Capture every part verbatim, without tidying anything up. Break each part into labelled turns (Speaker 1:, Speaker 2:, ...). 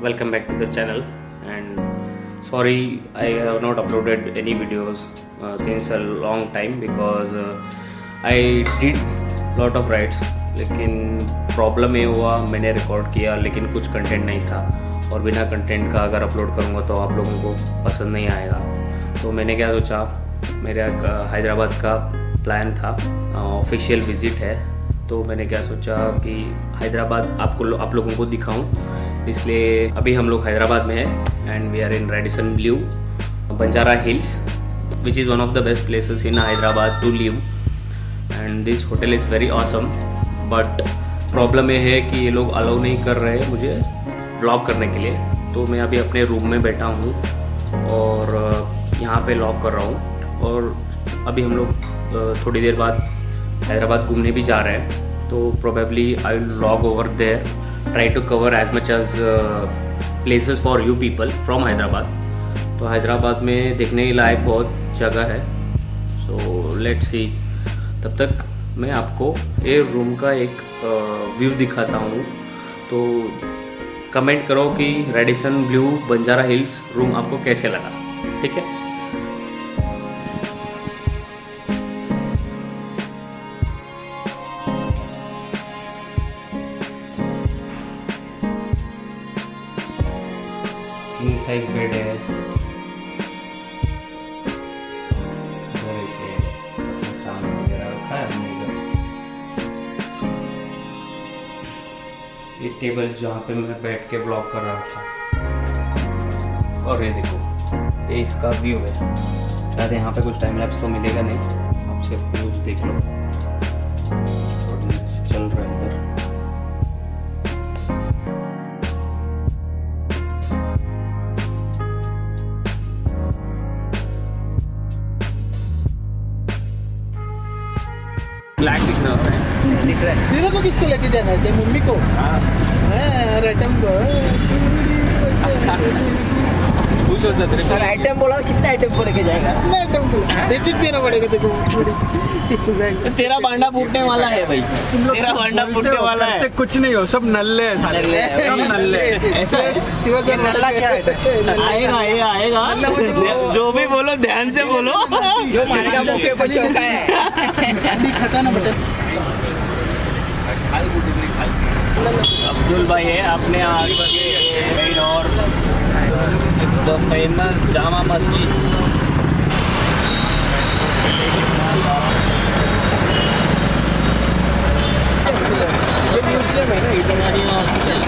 Speaker 1: welcome back to the channel. And sorry I have not uploaded any videos uh, since a long time because uh, I did lot of rides, लेकिन problem ये हुआ मैंने record किया लेकिन कुछ content नहीं था और बिना कंटेंट का अगर अपलोड करूँगा तो आप लोगों को पसंद नहीं आएगा। तो मैंने क्या सोचा, मेरा हैदराबाद का प्लान था, ऑफिशियल विज़िट है, तो मैंने क्या सोचा कि हैदराबाद आपको आप लोगों को दिखाऊं, इसलिए अभी हम लोग हैदराबाद में हैं and we are in Radisson Blu Banjara Hills which is one of the best places in Hyderabad to live and this hotel is very awesome. But problem ये है कि ये लोग अलाउ नहीं कर रहे मुझे व्लॉग करने के लिए, तो मैं अभी अपने रूम में बैठा हूँ और यहाँ पे लॉग कर रहा हूँ और अभी हम लोग थोड़ी देर बाद हैदराबाद घूमने भी जा रहे हैं, तो probably I will log over there, try to cover as much as places for you people from Hyderabad. तो हैदराबाद में देखने लायक बहुत जगह है, सो लेट्स सी। तब तक मैं आपको ये रूम का एक व्यू uh, दिखाता हूँ, तो कमेंट करो कि Radisson Blu Banjara Hills room आपको कैसे लगा, ठीक है। किंग साइज बेड है, सामान वगैरह रखा है हमने इधर। ये टेबल जहाँ पे मैं बैठ के ब्लॉग कर रहा था, और ये देखो ये इसका व्यू है। शायद यहाँ पे कुछ टाइम लैप्स तो मिलेगा नहीं, आप सिर्फ व्यूज देख लो, चल रहा है इधर। ब्लैक दिख रहा है, दिख रहा है। तेरे को किसको लेके जाना है? मम्मी को? हाँ, आइटम को। खुश होता तेरे को? आइटम बोला, कितना आइटम को लेके जाएगा? कितना आइटम को? एक एक देना पड़ेगा देखो। तेरा भांडा फूटने वाला है भाई, तेरा भांडा फूटने वाला है। कुछ नहीं हो, सब नल्ले हैं सारे, सब नल्ले। ऐसा है? नल्ला क्या है? आएगा आएगा आएगा, जो भी बोलो ध्यान से बोलो, जो मारेगा मुंह के ऊपर चौका है। खाता ना बटन। अब्दुल भाई है अपने आगे और द फेमस जामा मस्जिद। ये म्यूजियम है ना, Islamia hospital.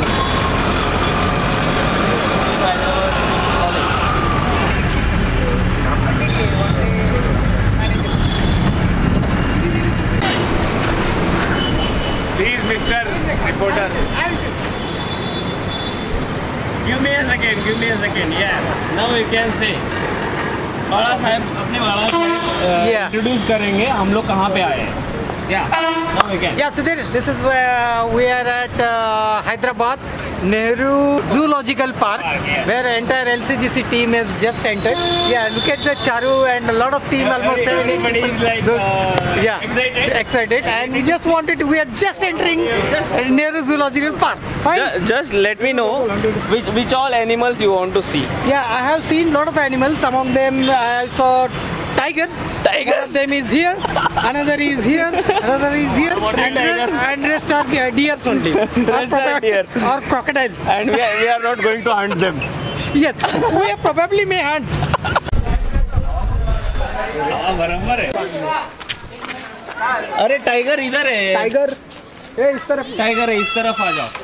Speaker 1: Please, Mister Reporter. Give me a second. Give me a second. Yes. Now you can say. Bala Saheb अपने बाला को इंट्रोड्यूस करेंगे, हम लोग कहाँ पे आए हैं। Yeah. Now we can.
Speaker 2: Yeah, Sudhir, this is where we are at uh, Hyderabad, Nehru zoological park, park yeah. where entire L C G C team has just entered. Yeah, look at the Charu and a lot of team, yeah, almost
Speaker 1: everybody is like Those, uh,
Speaker 2: yeah,
Speaker 1: excited.
Speaker 2: Excited, and we just wanted to, we are just entering just Nehru zoological park. Fine.
Speaker 1: Just, just let me know which which all animals you want to see.
Speaker 2: Yeah, I have seen lot of animals. Among them, I saw tigers.
Speaker 1: Tigers.
Speaker 2: One of them is here. Another is here. Another is here. And, and rest are deers only.
Speaker 1: Rest are deer.
Speaker 2: Or crocodiles.
Speaker 1: And we are, we are not going to hunt them.
Speaker 2: Yes, we probably may hunt.
Speaker 1: बराबर है। अरे tiger इधर है।
Speaker 2: Tiger ए इस तरफ।
Speaker 1: Tiger है, इस तरफ आ जाओ।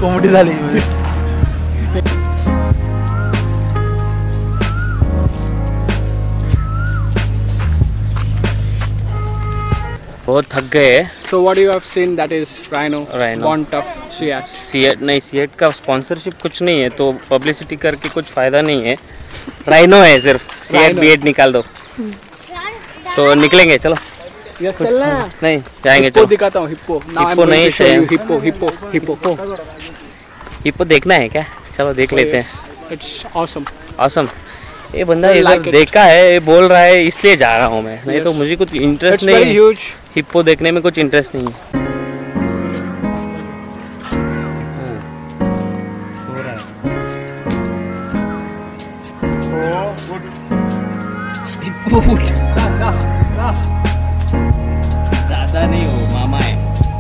Speaker 3: कोंबडी झाली.
Speaker 1: बहुत थक गए.
Speaker 4: So what you have seen, that is Rhino.
Speaker 1: Rhino.
Speaker 4: Born tough. Seat.
Speaker 1: CEAT नहीं, सीएट का स्पॉन्सरशिप कुछ नहीं है तो पब्लिसिटी करके कुछ फायदा नहीं है. राइनो है सिर्फ. सीएट बीएट निकाल दो तो निकलेंगे. चलो.
Speaker 4: Yes, चलना.
Speaker 1: नहीं जाएंगे.
Speaker 4: हिप्पो
Speaker 1: चलो.
Speaker 4: दिखाता हूँ. Hippo. Now I'm
Speaker 1: hippo
Speaker 4: going
Speaker 1: नहीं
Speaker 4: to show
Speaker 1: है.
Speaker 4: you hippo hippo hippo.
Speaker 1: Hippo देखना है क्या? चलो देख लेते हैं.
Speaker 4: It's awesome.
Speaker 1: ऑसम. ये बंदा
Speaker 4: I
Speaker 1: इधर
Speaker 4: like it.
Speaker 1: देखा है, ये बोल रहा है इसलिए जा रहा हूँ मैं. नहीं
Speaker 4: Yes.
Speaker 1: तो मुझे कुछ इंटरेस्ट
Speaker 4: It's
Speaker 1: नहीं
Speaker 4: very
Speaker 1: है.
Speaker 4: huge.
Speaker 1: हिप्पो देखने में कुछ इंटरेस्ट नहीं है. ज्यादा नहीं हो, मामा है.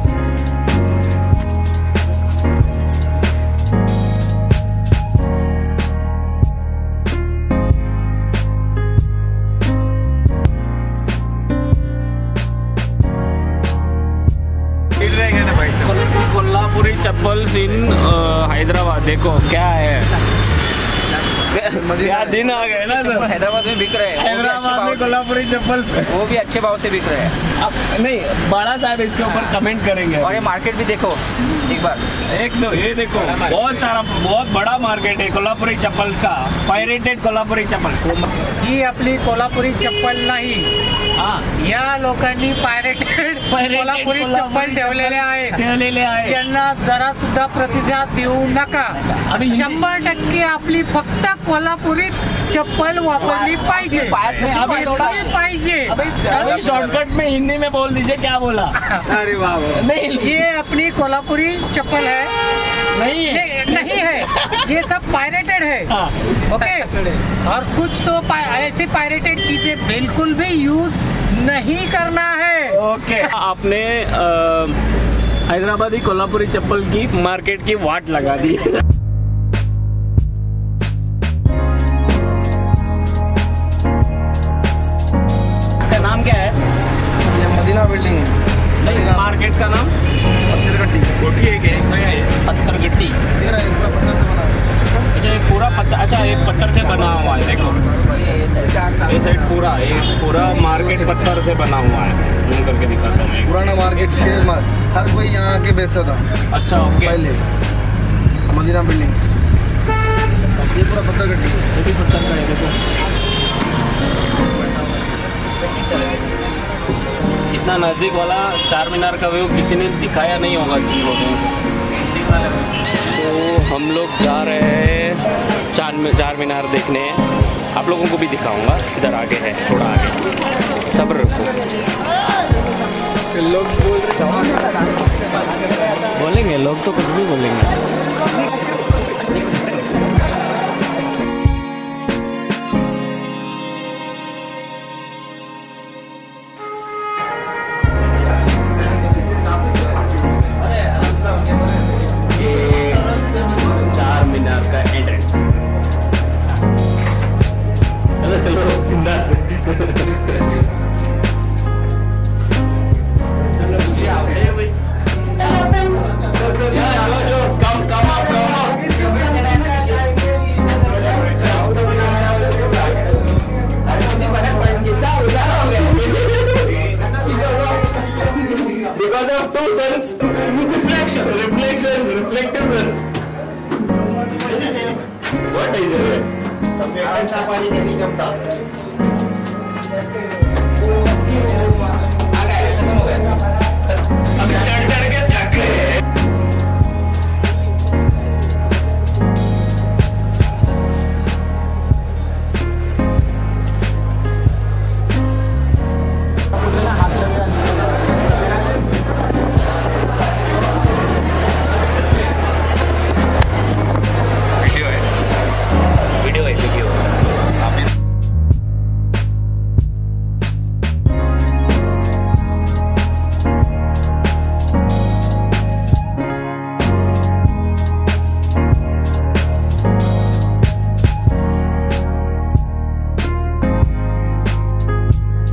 Speaker 1: कोल्हापुरी चप्पल्स इन हैदराबाद. देखो क्या है. क्या दिन आ गए ना सर.
Speaker 5: हैदराबाद में बिक रहे हैं.
Speaker 1: हैदराबाद में कोल्हापुरी चप्पल
Speaker 5: वो भी अच्छे भाव से बिक रहे हैं.
Speaker 1: अब नहीं, बाला साहब इसके ऊपर कमेंट करेंगे.
Speaker 5: और ये मार्केट भी देखो एक बार.
Speaker 1: एक दो ये देखो, बहुत सारा बहुत बड़ा मार्केट है कोल्हापुरी चप्पल्स का. पायरेटेड कोल्हापुरी चप्पल्स.
Speaker 2: ही आपली कोल्हापुरी चप्पल नाही.
Speaker 1: हाँ,
Speaker 2: या लोकांनी पायरेटेड कोल्हापुरी चप्पल ठेवलेले आहेत.
Speaker 1: ठेवलेले आहे.
Speaker 2: यांना जरा सुद्धा प्रतिसाद देऊ नका.
Speaker 1: अभी
Speaker 2: शंभर टक्के आपली फक्त कोल्हापुरी चप्पल वापरली पाहिजे.
Speaker 1: अभी थोड़ा-
Speaker 2: घेतली पाहिजे.
Speaker 1: अभी शॉर्टकट में हिंदी में बोल दीजिए क्या बोला.
Speaker 3: अरे वाह.
Speaker 1: नहीं
Speaker 2: ये अपनी कोल्हापुरी चप्पल है.
Speaker 1: नहीं है.
Speaker 2: नहीं, नहीं है, ये सब पायरेटेड है.
Speaker 1: हाँ.
Speaker 2: ओके. और कुछ तो पा, ऐसी पायरेटेड चीजें बिल्कुल भी यूज नहीं करना है.
Speaker 1: ओके. आपने अ, हैदराबादी कोल्हापुरी चप्पल की मार्केट की वाट लगा दी. का नाम क्या है?
Speaker 3: ये मदीना बिल्डिंग
Speaker 1: नहीं, मार्केट का नाम
Speaker 3: पत्थरगट्टी.
Speaker 1: कोठी है क्या? पत्थरगट्टी.
Speaker 3: तेरा ये पूरा पत्थर से बना है.
Speaker 1: अच्छा ये पूरा पत्थर. अच्छा ये पत्थर से बना हुआ है. देखो ये साइड पूरा, ये पूरा मार्केट पत्थर से बना हुआ है. जूम करके दिखाता हूँ.
Speaker 3: पुराना मार्केट शेयर मार्केट हर कोई यहाँ आके बेचता था
Speaker 1: अच्छा ओके.
Speaker 3: पहले. मदीना बिल्डिंग ये पूरा पत्थरगट्टी.
Speaker 1: ये भी पत्थर का है. देखो इतना नज़दीक वाला चार मीनार का व्यू किसी ने दिखाया नहीं होगा जिन लोगों को. तो हम लोग जा रहे हैं चार चार मीनार देखने. आप लोगों को भी दिखाऊंगा. इधर आगे है, थोड़ा आगे. सब्र रखो.
Speaker 4: लोग बोल रहे
Speaker 1: बोलेंगे लोग तो कुछ भी बोलेंगे. चार मीनार का एंट्रेंस. चलो चलो बिंदास. कम कम because of two suns, reflection, reflection, reflective suns. What is it? पानी नहीं जमता. अभी चढ़ चढ़ के थक गए.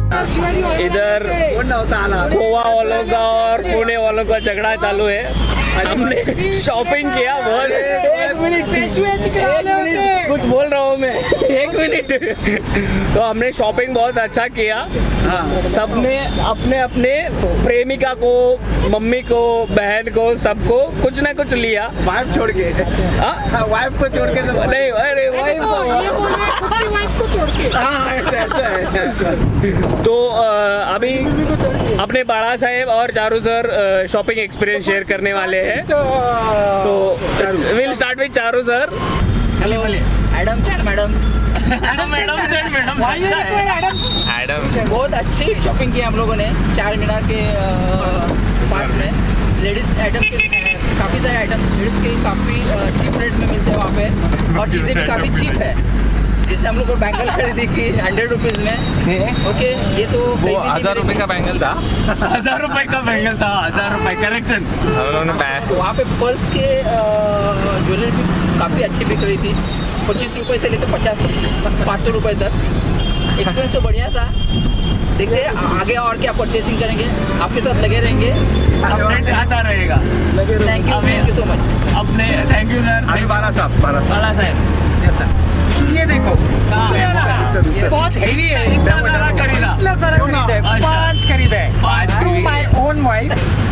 Speaker 1: इधर गोवा वालों का और पुणे वालों का झगड़ा चालू है. हमने शॉपिंग किया बहुत। एक मिनट कुछ बोल रहा हूँ मैं, एक मिनट। तो हमने शॉपिंग बहुत अच्छा किया। सबने अपने अपने प्रेमिका को, मम्मी को, बहन को, सबको कुछ ना कुछ लिया।
Speaker 3: वाइफ छोड़ के, वाइफ को छोड़ के तो
Speaker 1: नहीं, अरे वाइफ
Speaker 2: वाइफ को छोड़ के।
Speaker 3: हाँ, ऐसा है।
Speaker 1: तो अ, अभी अपने बड़ा साहेब और Charu sir shopping experience share करने वाले हैं। तो will start with Charu sir.
Speaker 5: Hello Adams and madams.
Speaker 1: Madam sir, madam
Speaker 5: Adams बहुत अच्छी शॉपिंग की हम लोगों ने चार मीनार के अ, पास में। लेडीज आइटम के काफ़ी सारे आइटम लेडीज के काफ़ी चीप रेट में मिलते हैं वहाँ पे, और चीज़ें भी काफ़ी चीप है। जैसे हम लोग को बैंगल खरीदी की हंड्रेड रुपीज़ में। ओके, ये तो
Speaker 6: वो हजार रुपए का बैंगल था।
Speaker 1: हजार रुपए का बैंगल था, हजार रुपए करेक्शन।
Speaker 6: हम लोगों ने पैस
Speaker 5: वहाँ पे पर्स के ज्वेलरी भी काफ़ी अच्छी बिक रही थी। पच्चीस रुपये से लेकर पचास पाँच सौ रुपये तक। एक्सपीरियंस तो बढ़िया था। देखते हैं आगे और क्या परचेसिंग करेंगे, आपके साथ लगे रहेंगे,
Speaker 1: अपडेट आता रहेगा।
Speaker 5: Thank you thank you so much.
Speaker 1: अपने थैंक यू सर।
Speaker 3: अभी बारह साहब, बारह साहब।
Speaker 1: बाला साहब,
Speaker 5: यस सर।
Speaker 2: ये देखो ये बहुत हेवी है।
Speaker 1: इतना सारा खरीदा।
Speaker 2: इतना सारा खरीदा है,
Speaker 1: अच्छा।
Speaker 2: पांच खरीदा है।
Speaker 1: पांच
Speaker 2: to my own wife,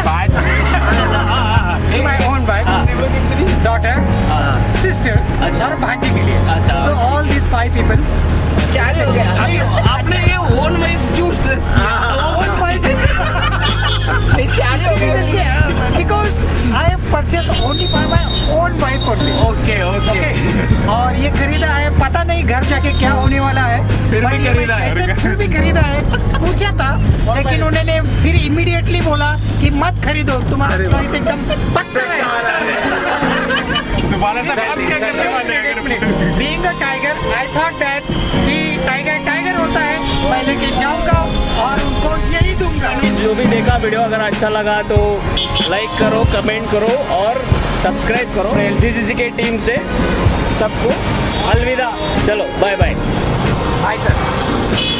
Speaker 2: to my own wife, daughter, sister और भांजी के लिए।
Speaker 1: अच्छा।
Speaker 2: So all this five peoples.
Speaker 5: चार हो गया।
Speaker 1: अभी आपने ये ओन वाइफ क्यों स्ट्रेस किया? ओन वाइफ
Speaker 5: चार हो गया।
Speaker 2: Because I have purchased only for my own wife only.
Speaker 1: Okay okay.
Speaker 2: Okay. और ये खरीदा है, पता नहीं घर जाके क्या होने वाला है।
Speaker 1: फिर भी
Speaker 2: पर ये
Speaker 1: खरीदा है।
Speaker 2: कैसे फिर भी खरीदा है। पूछा था, लेकिन उन्होंने फिर इमीडिएटली बोला कि मत खरीदो, तुम्हारा चॉइस एकदम पक्का है।
Speaker 6: दोबारा से बात क्या करने वाले हैं?
Speaker 2: Being a tiger, I thought that कि टाइगर टाइगर होता है, मैं लेके जाऊंगा और उनको यही दूंगा।
Speaker 1: जो भी देखा वीडियो अगर अच्छा लगा तो लाइक करो, कमेंट करो और सब्सक्राइब करो। एल सी सी के टीम से सबको अलविदा। चलो बाय बाय।
Speaker 2: Bye sir.